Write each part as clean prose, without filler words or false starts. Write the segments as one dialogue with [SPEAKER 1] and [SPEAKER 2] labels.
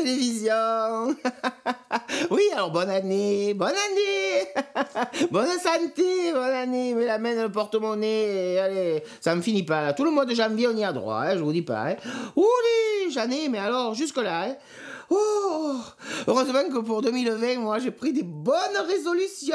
[SPEAKER 1] télévision. Oui, alors bonne année, bonne année. Bonne santé, bonne année. Mais la main dans le porte-monnaie, et allez, ça me finit pas. Là. Tout le mois de janvier, on y a droit, hein, je vous dis pas. Hein. Ouli, j'en ai, mais alors, jusque-là. Hein. Oh, heureusement que pour 2020, moi, j'ai pris des bonnes résolutions.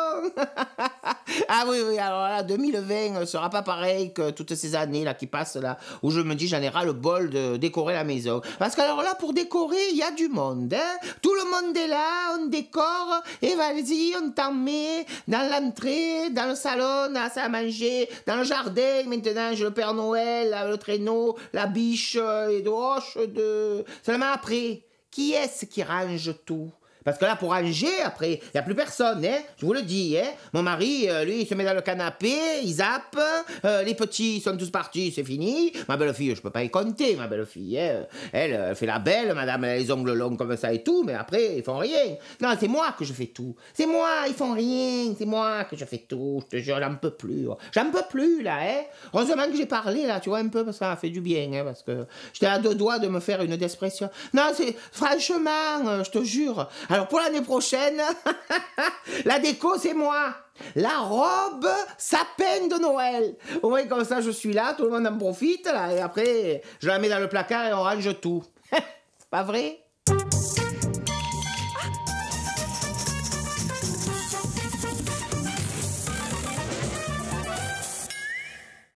[SPEAKER 1] Ah oui, oui, alors là, 2020 sera pas pareil que toutes ces années là qui passent là, où je me dis j'en ai ras le bol de décorer la maison. Parce que alors là, pour décorer, il y a du monde, hein. Tout le monde est là, on décore, et vas-y, on t'en met dans l'entrée, dans le salon, à ça à manger, dans le jardin, maintenant j'ai le Père Noël, le traîneau, la biche, les roches de... Seulement après, qui est-ce qui range tout? Parce que là, pour ranger, après, il n'y a plus personne, hein, je vous le dis. Hein. Mon mari, lui, il se met dans le canapé, il zappe, les petits sont tous partis, c'est fini. Ma belle-fille, je ne peux pas y compter, ma belle-fille. Hein. Elle fait la belle, madame, elle a les ongles longs comme ça et tout, mais après, ils font rien. Non, c'est moi que je fais tout. C'est moi, ils font rien, c'est moi que je fais tout. Je te jure, j'en peux plus. J'en peux plus, là, hein. Heureusement que j'ai parlé, là, tu vois, un peu, parce que ça m'a fait du bien, hein, parce que j'étais à deux doigts de me faire une dépression. Non, c'est, franchement, je te jure. Alors pour l'année prochaine, la déco c'est moi. La robe sapin de Noël. Au moins comme ça je suis là, tout le monde en profite là, et après je la mets dans le placard et on range tout. Pas vrai?